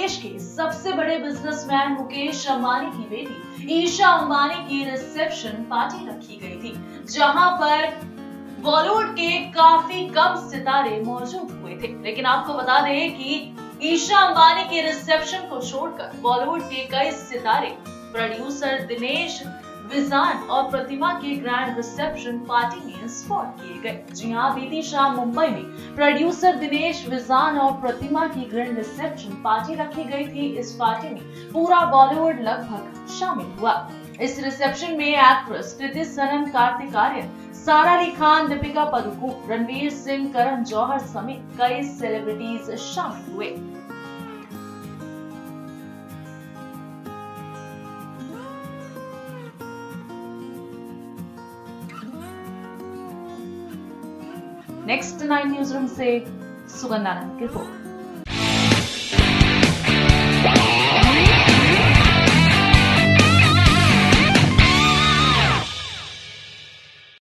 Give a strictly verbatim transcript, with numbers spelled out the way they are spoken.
देश के सबसे बड़े बिजनेसमैन मुकेश अंबानी की बेटी ईशा अंबानी की रिसेप्शन पार्टी रखी गई थी, जहां पर बॉलीवुड के काफी कम सितारे मौजूद हुए थे। लेकिन आपको बता दें कि ईशा अंबानी के रिसेप्शन को छोड़कर बॉलीवुड के कई सितारे, प्रोड्यूसर दिनेश विजान और प्रतिमा के ग्रैंड रिसेप्शन पार्टी में स्पॉट किए गए। जी हां, बीती शाम मुंबई में प्रोड्यूसर दिनेश विजान और प्रतिमा की ग्रैंड रिसेप्शन पार्टी रखी गई थी। इस पार्टी में पूरा बॉलीवुड लगभग शामिल हुआ। इस रिसेप्शन में एक्ट्रेस कृति सनन, कार्तिक आर्यन, सारा अली खान, दीपिका पादुकोण, रणवीर सिंह, करण जौहर समेत कई सेलिब्रिटीज शामिल हुए। नेक्स्ट नाइन न्यूज रूम से सुगंधानंद की रिपोर्ट।